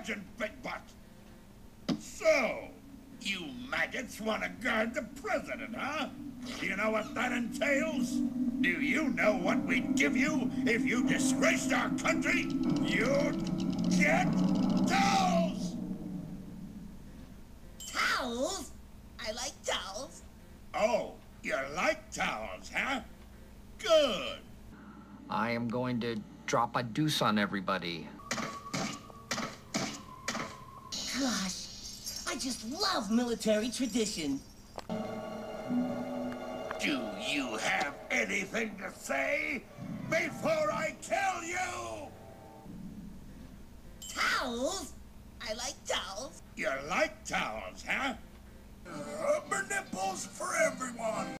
sergeant, Big Butt. So, you maggots want to guard the president, huh? Do you know what that entails? Do you know what we'd give you if you disgraced our country? You'd get towels! Towels? I like towels. Oh, you like towels, huh? Good. I am going to drop a deuce on everybody. Gosh, I just love military tradition. Do you have anything to say before I kill you? Towels? I like towels. You like towels, huh? Rubber nipples for everyone.